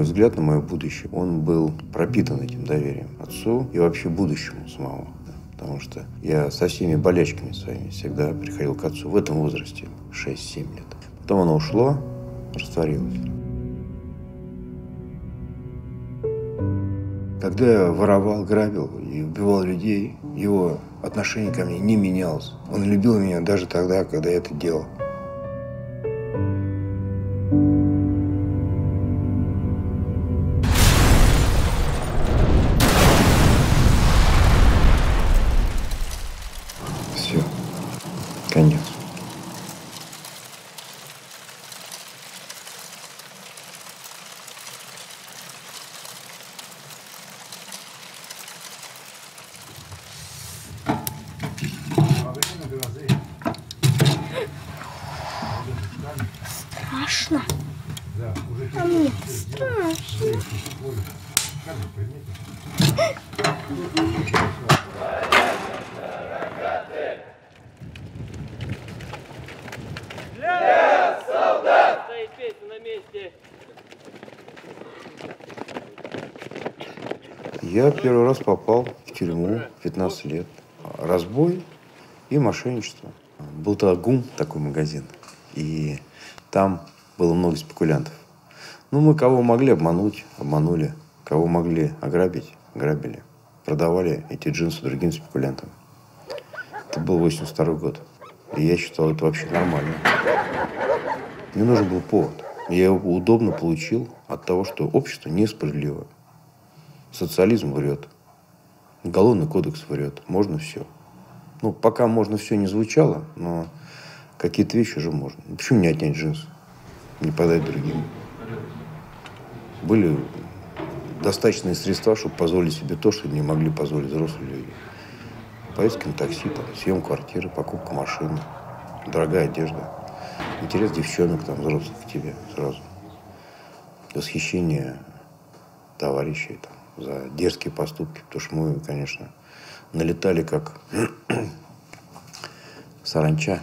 мой взгляд на мое будущее, он был пропитан этим доверием отцу и вообще будущему самому. Потому что я со всеми болячками своими всегда приходил к отцу в этом возрасте, 6-7 лет. Потом оно ушло, растворилось. Когда я воровал, грабил и убивал людей, его отношение ко мне не менялось. Он любил меня даже тогда, когда я это делал. Все. Конец. Страшно. А мне страшно. Лес, солдат! Стоит песня на месте. Я первый раз попал в тюрьму в 15 лет. Разбой и мошенничество. Был тогда ГУМ, такой магазин. И там было много спекулянтов. Ну, мы кого могли обмануть, обманули. Кого могли ограбить, грабили. Продавали эти джинсы другим спекулянтам. Это был 82 год. И я считал, это вообще нормально. Мне нужен был повод. Я его удобно получил от того, что общество несправедливо. Социализм врет. Уголовный кодекс врет. Можно все. Ну, пока можно все не звучало, но какие-то вещи уже можно. Почему не отнять джинсы? Не подать другим? Были достаточные средства, чтобы позволить себе то, что не могли позволить взрослые люди. Поездки на такси, там, съем квартиры, покупка машины, дорогая одежда, интерес девчонок, там, взрослых к тебе сразу. Восхищение товарищей там, за дерзкие поступки. Потому что мы, конечно, налетали как саранча.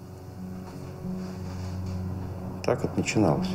Так это начиналось.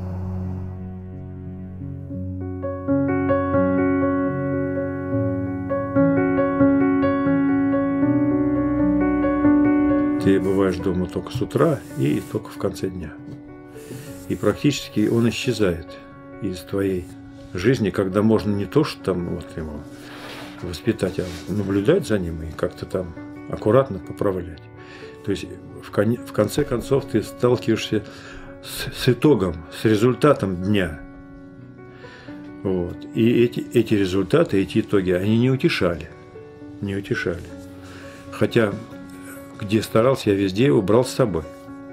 Ты бываешь дома только с утра и только в конце дня. И практически он исчезает из твоей жизни, когда можно не то, что там вот его воспитать, а наблюдать за ним и как-то там аккуратно поправлять. То есть в конце концов ты сталкиваешься с итогом, с результатом дня. Вот. И эти результаты, эти итоги, они не утешали. Не утешали. Хотя где старался, я везде его брал с собой.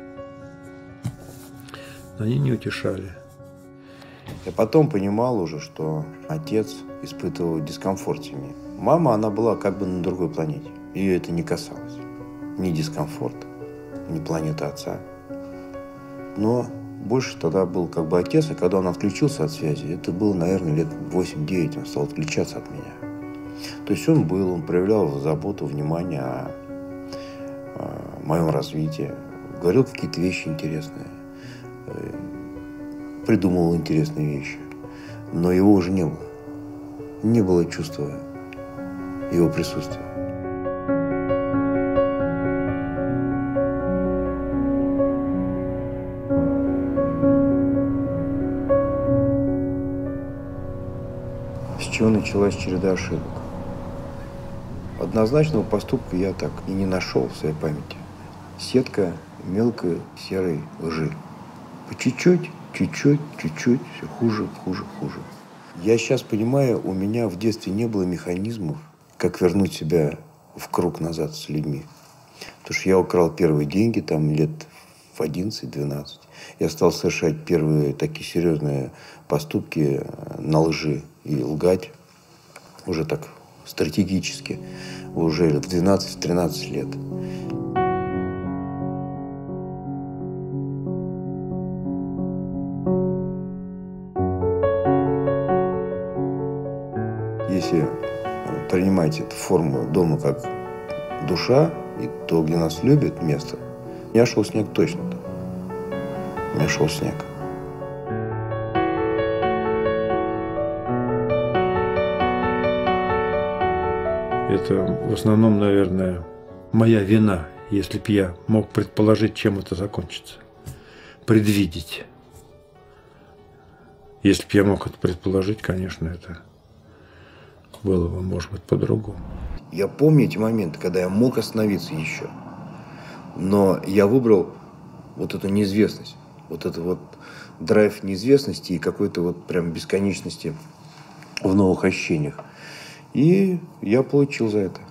Они не утешали. Я потом понимал уже, что отец испытывал дискомфорт в семье. Мама, она была как бы на другой планете. Ее это не касалось. Ни дискомфорт, ни планета отца. Но больше тогда был как бы отец, а когда он отключился от связи, это было, наверное, лет 8-9, он стал отключаться от меня. То есть он проявлял заботу, внимание о моем развитии, говорил какие-то вещи интересные, придумывал интересные вещи, но его уже не было. Не было чувства его присутствия. С чего началась череда ошибок? Однозначного поступка я так и не нашел в своей памяти. Сетка мелкой серой лжи. По чуть-чуть, все хуже. Я сейчас понимаю, у меня в детстве не было механизмов, как вернуть себя в круг назад с людьми. Потому что я украл первые деньги там лет в 11-12. Я стал совершать первые такие серьезные поступки на лжи и лгать уже так стратегически, уже в 12-13 лет. Если принимать эту форму дома как душа, и то, где нас любят, место, я шел снег точно. Я шел снег. Это в основном, наверное, моя вина, если б я мог предположить, чем это закончится. Предвидеть. Если б я мог это предположить, конечно, это было бы, может быть, по-другому. Я помню эти моменты, когда я мог остановиться еще. Но я выбрал вот эту неизвестность. Вот этот вот драйв неизвестности и какой-то вот прям бесконечности в новых ощущениях. И я получил за это.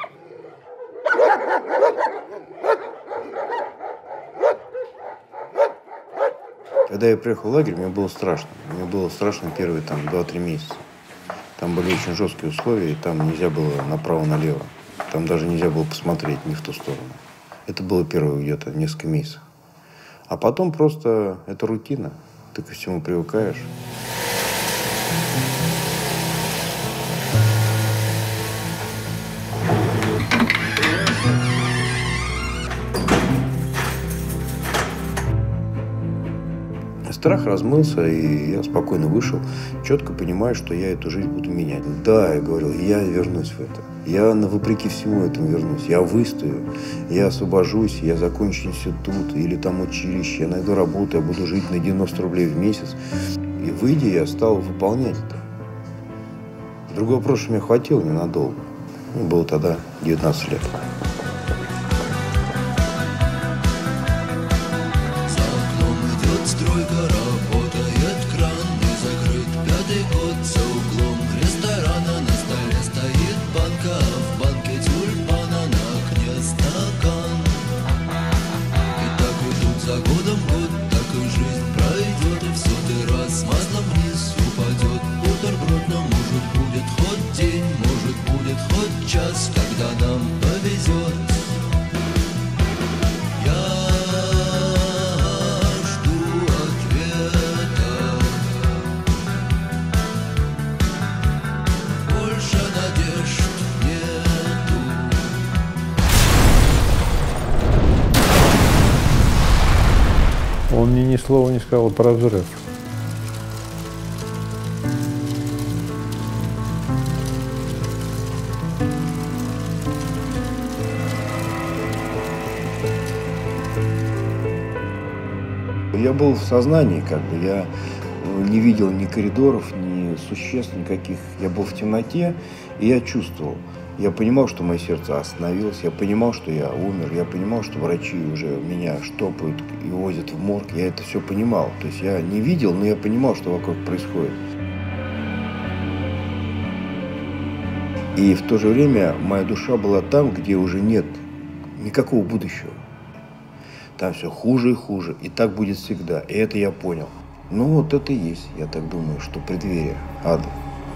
Когда я приехал в лагерь, мне было страшно. Мне было страшно первые там 2-3 месяца. Там были очень жесткие условия, и там нельзя было направо-налево. Там даже нельзя было посмотреть ни в ту сторону. Это было первые где-то несколько месяцев. А потом просто это рутина. Ты ко всему привыкаешь. Страх размылся, и я спокойно вышел, четко понимая, что я эту жизнь буду менять. Да, я говорил, я вернусь в это. Я вопреки всему этому вернусь. Я выстою, я освобожусь, я закончу институт или там училище, я найду работу, я буду жить на 90 рублей в месяц. И выйдя, я стал выполнять это. Другой вопрос, что мне хватило ненадолго. Мне было тогда 19 лет. Он мне ни слова не сказал про взрыв. Я был в сознании, как бы, я не видел ни коридоров, ни существ никаких. Я был в темноте, и я чувствовал. Я понимал, что мое сердце остановилось, я понимал, что я умер, я понимал, что врачи уже меня штопают и возят в морг. Я это все понимал. То есть я не видел, но я понимал, что вокруг происходит. И в то же время моя душа была там, где уже нет никакого будущего. Там все хуже и хуже, и так будет всегда. И это я понял. Ну вот это и есть, я так думаю, что преддверие ада.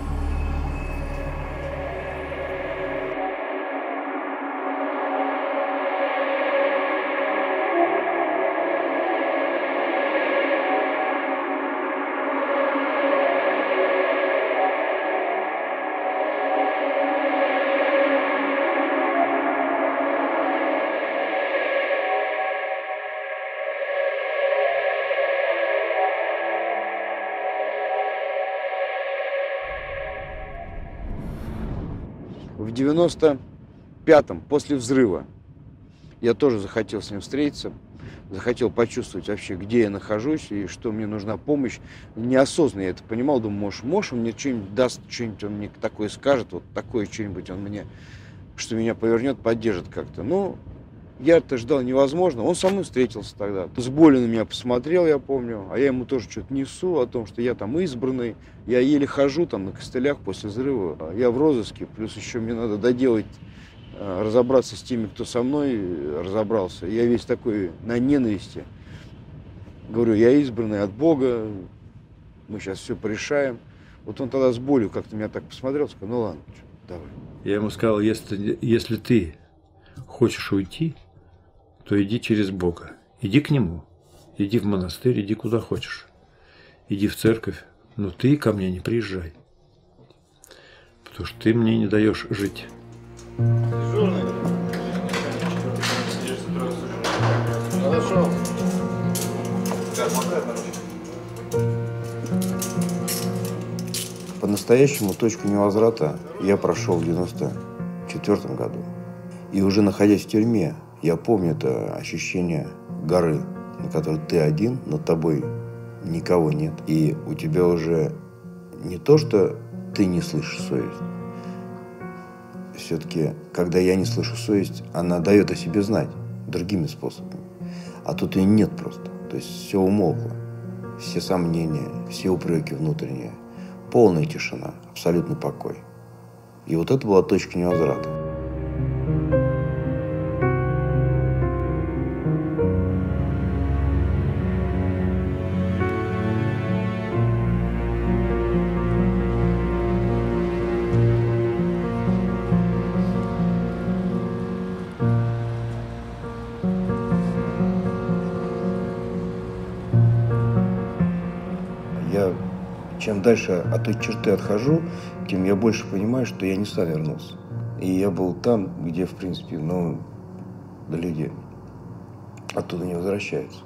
В 95-м, после взрыва, я тоже захотел с ним встретиться, захотел почувствовать вообще, где я нахожусь и что мне нужна помощь. Неосознанно я это понимал, думаю, может он мне что-нибудь даст, что-нибудь он мне такое скажет, вот такое что-нибудь он мне, что меня повернет, поддержит как-то. Ну, я-то ждал невозможно. Он со мной встретился тогда. С болью на меня посмотрел, я помню, а я ему тоже что-то несу о том, что я там избранный. Я еле хожу там на костылях после взрыва. Я в розыске, плюс еще мне надо доделать, разобраться с теми, кто со мной разобрался. Я весь такой на ненависти. Говорю, я избранный от Бога, мы сейчас все порешаем. Вот он тогда с болью как-то меня так посмотрел, сказал, ну ладно, давай. Я ему сказал, если ты хочешь уйти, то иди через Бога. Иди к Нему. Иди в монастырь, иди куда хочешь. Иди в церковь. Но ты ко мне не приезжай. Потому что ты мне не даешь жить. Хорошо. По-настоящему точку невозврата я прошел в 95 1994 году. И уже находясь в тюрьме, я помню это ощущение горы, на которой ты один, над тобой никого нет. И у тебя уже не то, что ты не слышишь совесть. Все-таки, когда я не слышу совесть, она дает о себе знать другими способами. А тут ее нет просто. То есть все умолкло. Все сомнения, все упреки внутренние. Полная тишина, абсолютный покой. И вот это была точка невозврата. Чем дальше от той черты отхожу, тем я больше понимаю, что я не сам вернулся. И я был там, где, в принципе, люди оттуда не возвращаются.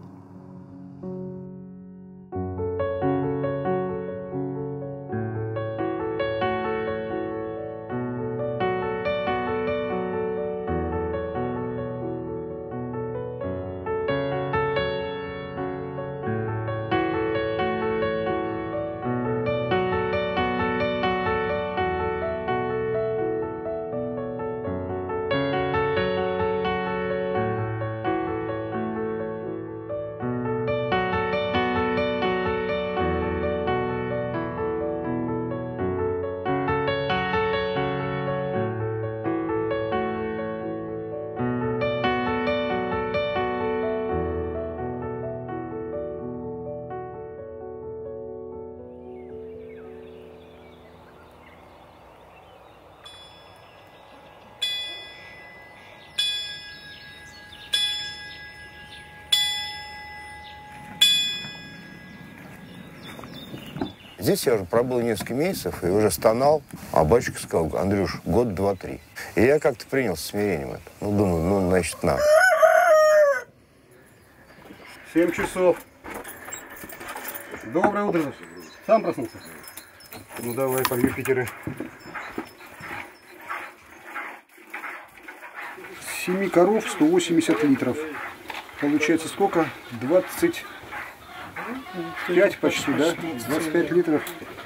Здесь я уже пробыл несколько месяцев и уже стонал, а батюшка сказал: Андрюш, год, два, три. И я как-то принял со смирением это. Думаю, значит, надо. 7 часов. Доброе утро. Сам проснулся? Ну давай, по Юпитеры. 7 коров, 180 литров. Получается сколько? 25 почти, да? 25 литров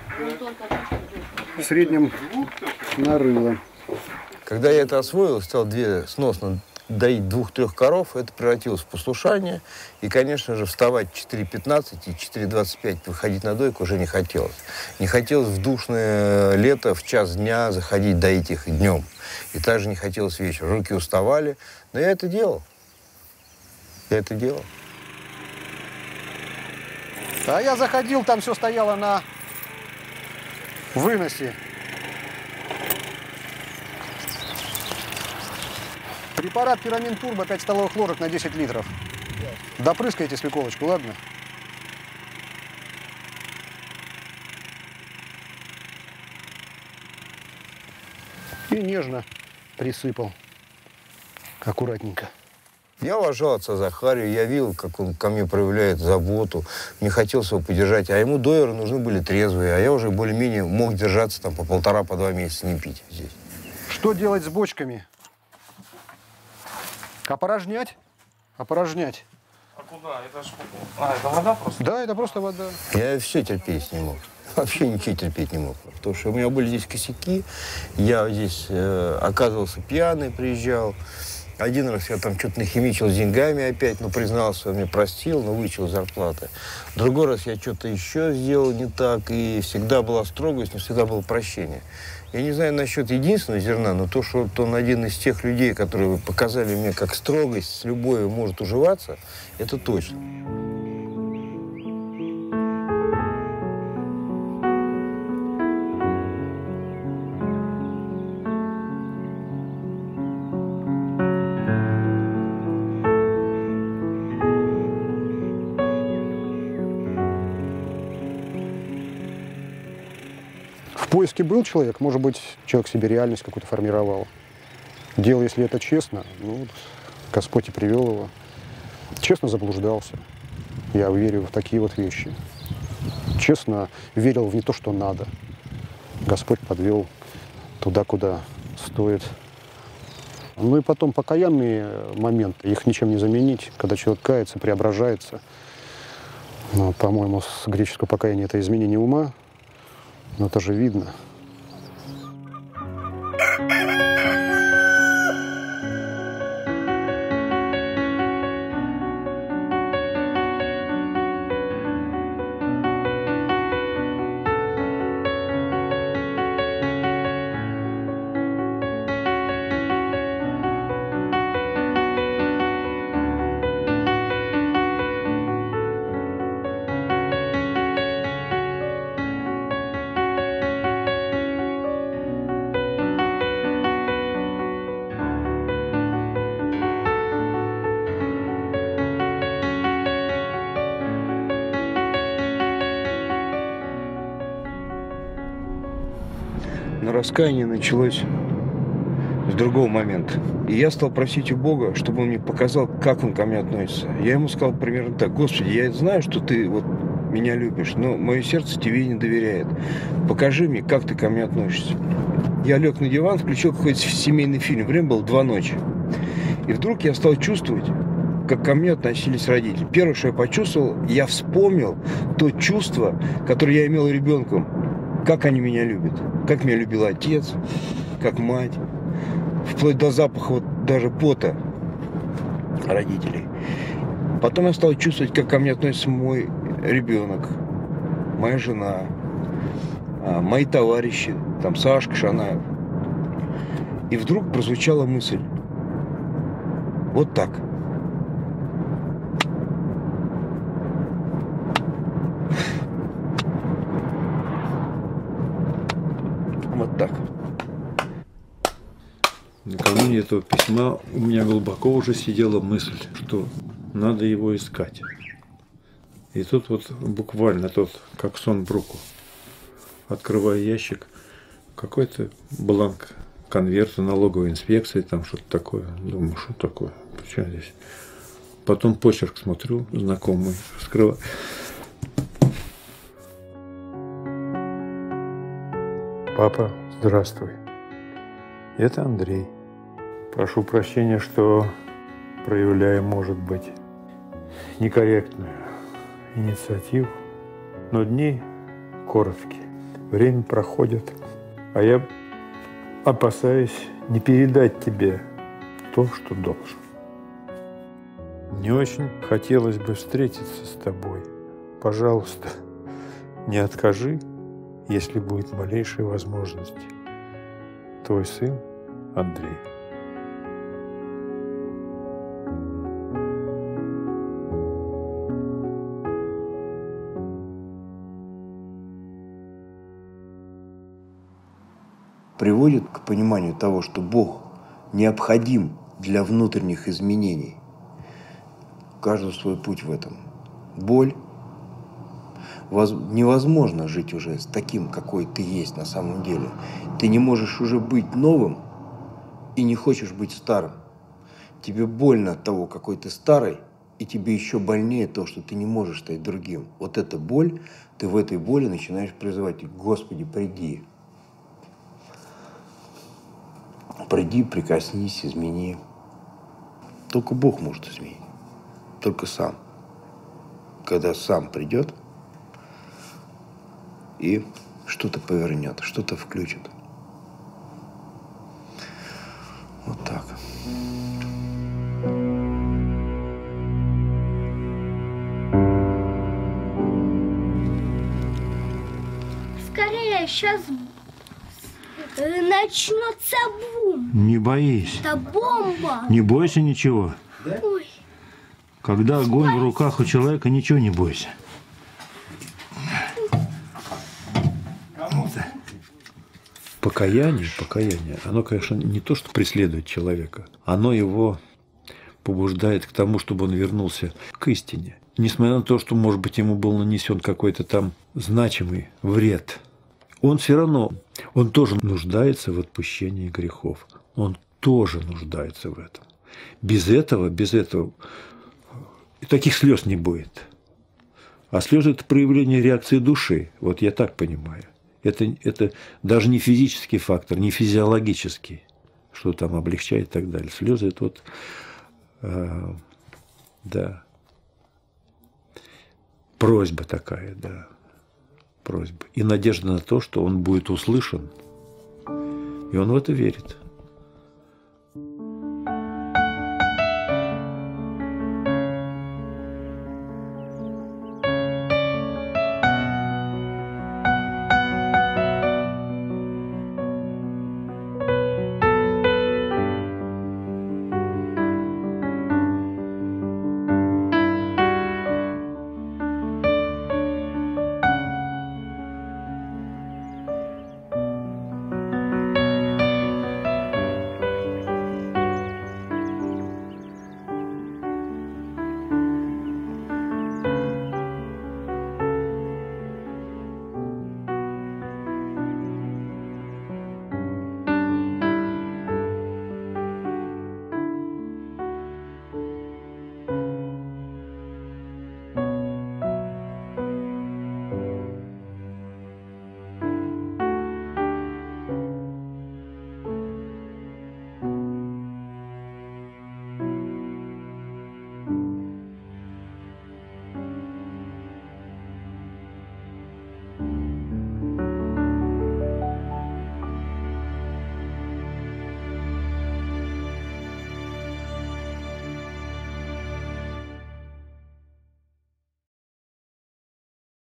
в среднем на рыло. Когда я это освоил, стал сносно доить 2-3 коров, это превратилось в послушание. И, конечно же, вставать в 4:15 и 4:25 выходить на дойку уже не хотелось. Не хотелось в душное лето в час дня заходить доить их днем. И также не хотелось вечером. Руки уставали. Но я это делал. А я заходил, там все стояло на выносе. Препарат Пирамин Турбо, 5 столовых ложек на 10 литров. Допрыскайте свеколочку, ладно? И нежно присыпал. Аккуратненько. Я уважал отца Захарию, я видел, как он ко мне проявляет заботу. Мне хотелось его поддержать, а ему дойеры нужны были трезвые, а я уже более-менее мог держаться там по 1,5-2 месяца не пить здесь. Что делать с бочками? Опорожнять? Опорожнять. А куда? Это ж... это вода просто? Да, это просто вода. Я все терпеть не мог. Вообще ничего терпеть не мог. Потому что у меня были здесь косяки. Я здесь оказывался пьяный, приезжал. Один раз я там что-то нахимичил с деньгами опять, признался, он мне простил, но вычел зарплаты. Другой раз я что-то еще сделал не так, и всегда была строгость, но всегда было прощение. Я не знаю насчет единственного зерна, но то, что он один из тех людей, которые показали мне, как строгость с любовью может уживаться, это точно. В поиске был человек, может быть, человек себе реальность какую-то формировал. Дело, если это честно, Господь и привел его. Честно заблуждался. Я верю в такие вот вещи. Честно верил в не то, что надо. Господь подвел туда, куда стоит. Ну и потом покаянные моменты, их ничем не заменить, когда человек кается, преображается. Ну, по-моему, с греческого покаяния это изменение ума, но это же видно. Но раскаяние началось с другого момента. И я стал просить у Бога, чтобы Он мне показал, как Он ко мне относится. Я Ему сказал примерно так: Господи, я знаю, что Ты вот меня любишь, но мое сердце Тебе не доверяет. Покажи мне, как Ты ко мне относишься. Я лег на диван, включил какой-то семейный фильм. Время было 2 ночи. И вдруг я стал чувствовать, как ко мне относились родители. Первое, что я почувствовал, я вспомнил то чувство, которое я имел ребенком. Как они меня любят. Как меня любил отец, как мать. Вплоть до запаха вот даже пота родителей. Потом я стал чувствовать, как ко мне относится мой ребенок, моя жена, мои товарищи, там Сашка Шанаев. И вдруг прозвучала мысль: вот так. Вот так. Накануне этого письма у меня глубоко уже сидела мысль, что надо его искать. И тут вот буквально тот, как сон в руку, открываю ящик, какой-то бланк конверта налоговой инспекции, там что-то такое. Думаю, что такое? Почему здесь? Потом почерк смотрю, знакомый, раскрываю. Папа, здравствуй. Это Андрей. Прошу прощения, что проявляю, может быть, некорректную инициативу, но дни короткие, время проходит, а я опасаюсь не передать тебе то, что должен. Мне очень хотелось бы встретиться с тобой. Пожалуйста, не откажи, если будет малейшая возможность. Твой сын Андрей. Приводит к пониманию того, что Бог необходим для внутренних изменений. У каждого свой путь в этом. Боль. Невозможно жить уже с таким, какой ты есть на самом деле. Ты не можешь уже быть новым и не хочешь быть старым. Тебе больно от того, какой ты старый, и тебе еще больнее то, что ты не можешь стать другим. Вот эта боль, ты в этой боли начинаешь призывать: Господи, приди. Приди, прикоснись, измени. Только Бог может изменить. Только сам. Когда сам придет и что-то повернет, что-то включит. Вот так. Скорее, сейчас начнется бум. Не боись. Это бомба. Не бойся ничего. Ой. Когда огонь в руках у человека, ничего не бойся. Покаяние, оно, конечно, не то, что преследует человека, оно его побуждает к тому, чтобы он вернулся к истине. Несмотря на то, что, может быть, ему был нанесен какой-то там значимый вред, он все равно, он тоже нуждается в отпущении грехов. Он тоже нуждается в этом. Без этого и таких слез не будет. А слезы – это проявление реакции души. Вот я так понимаю. Это даже не физический фактор, не физиологический. что там облегчает и так далее. Слезы – это вот, да, просьба такая, да, просьба. И надежда на то, что он будет услышан, и он в это верит.